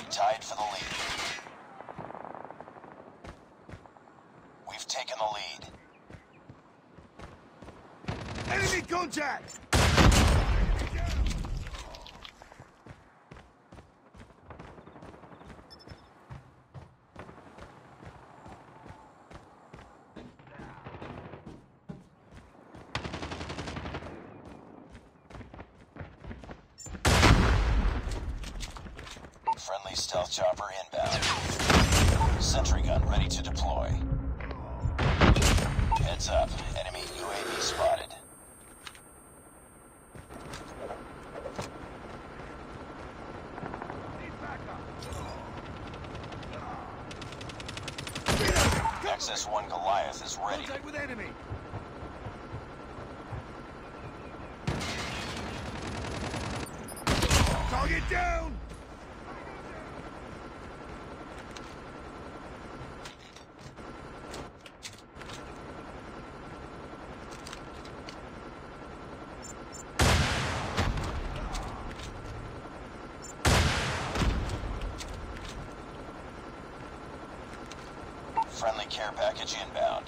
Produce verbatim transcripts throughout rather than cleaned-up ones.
tied for the lead. We've taken the lead. Enemy contact! Friendly stealth chopper inbound. Sentry gun ready to deploy. Heads up, enemy U A V spotted. X S one Goliath is ready. Contact with enemy! Target down! Friendly care package inbound.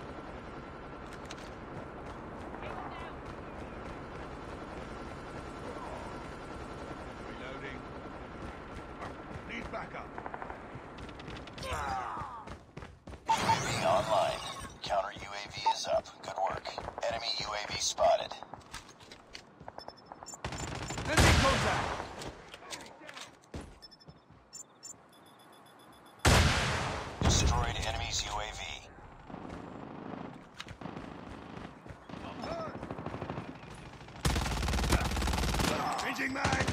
Reloading. Need backup. U A V online. Counter U A V is up. Good work. Enemy U A V spotted. Enemy contact! Destroyed enemy's U A V. Changing mag!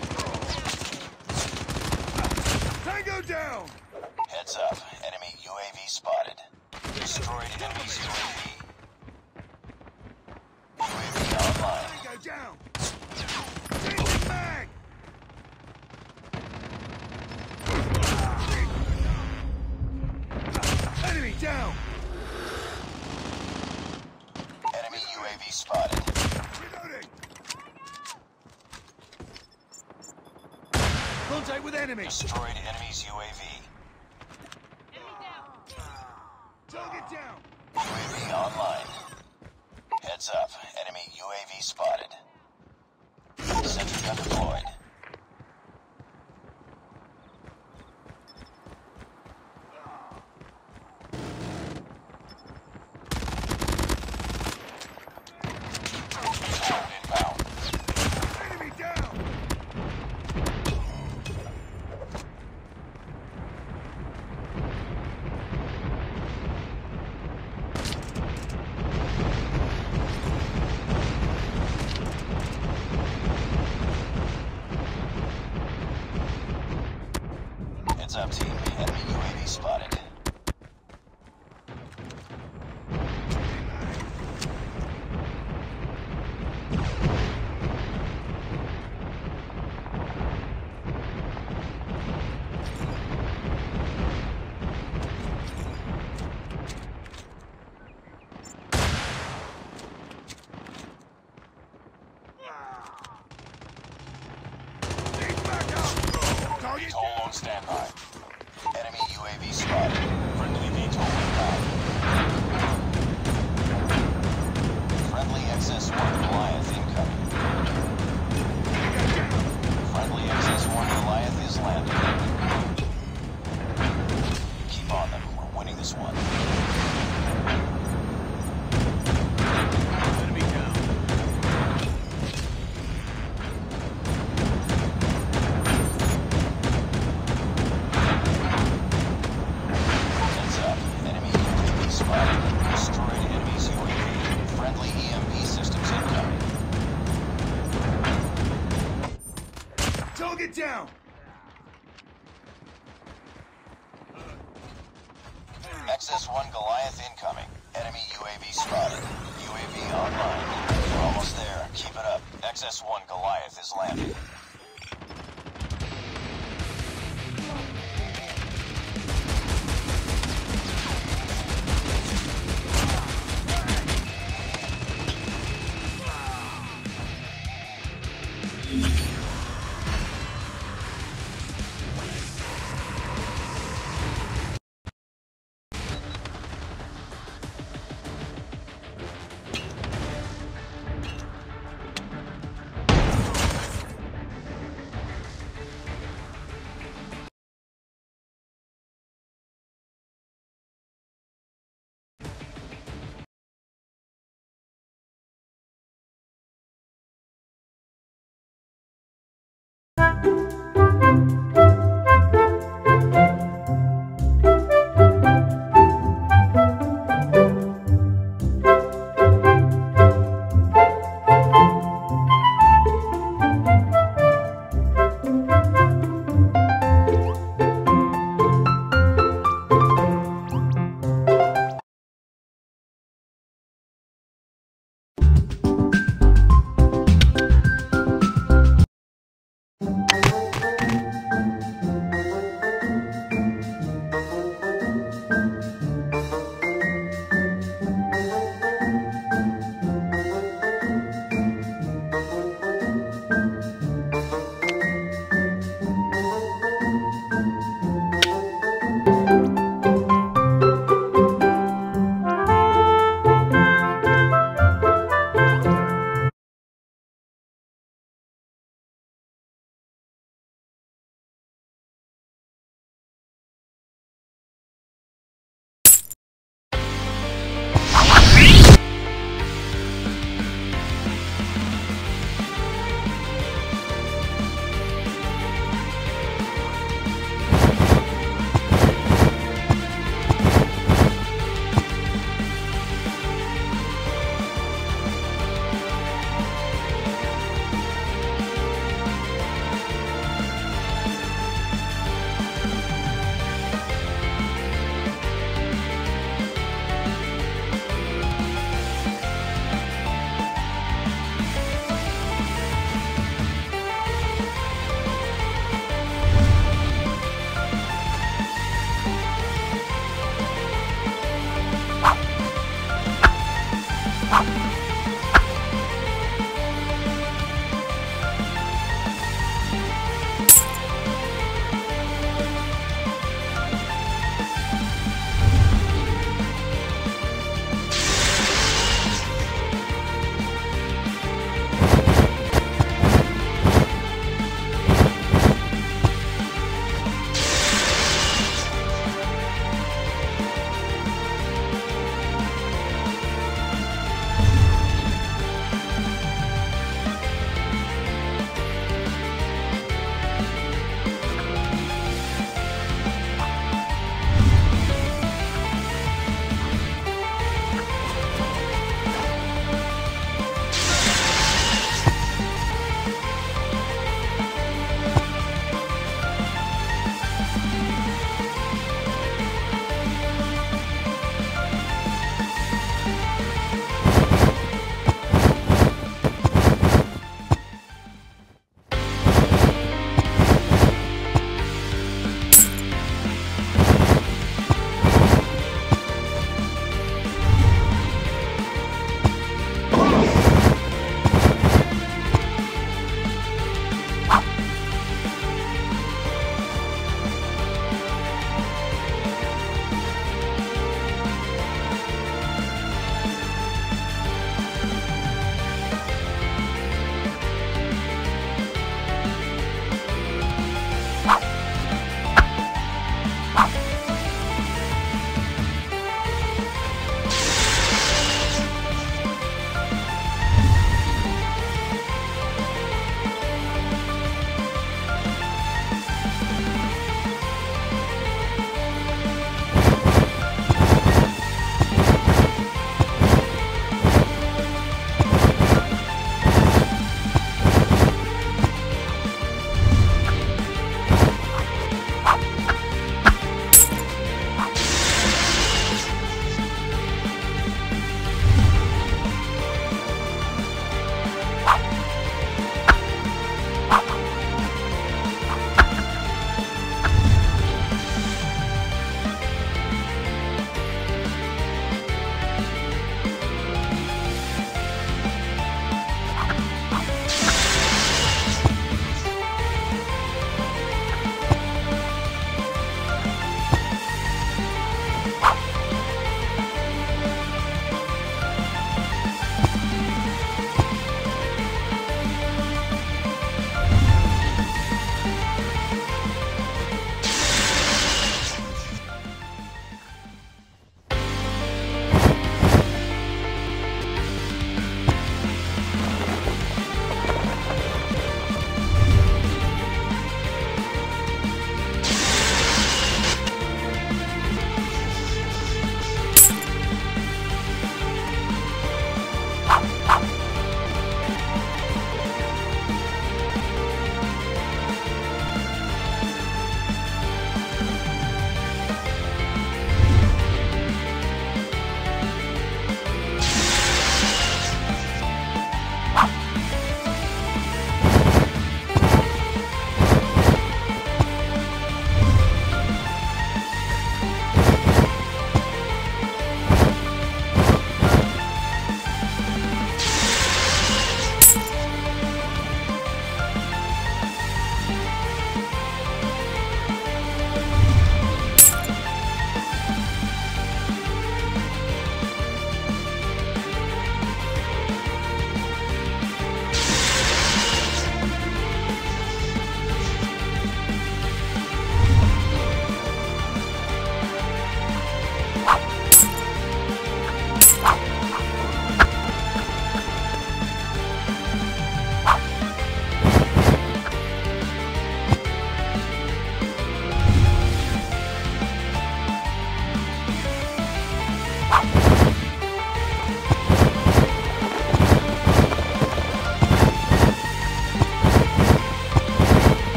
Tango down! Heads up. Enemy U A V spotted. Destroyed enemy's U A V. U A V online. Tango down! Changing mag! Enemy down! Enemy U A V spotted. Reloading! Contact with enemy! Destroyed enemy's U A V. Target down! U A V online. Heads up. Enemy U A V spotted. Sentry gun deployed. Inbound. Enemy down! Heads up, team. Enemy U A V spotted. Need backup! Target VTOL on standby. Enemy U A V spotted. Friendly VTOL inbound. Friendly X S one Goliath incoming. Friendly X S one Goliath is landing. Keep on them. We're winning this one. enemy down! Heads up. Enemy U A V spotted. Destroyed enemy's U A V. Friendly E M P systems incoming. Target down! X S one Goliath incoming. Enemy U A V spotted. U A V online. We're almost there. Keep it up. X S one Goliath is landing.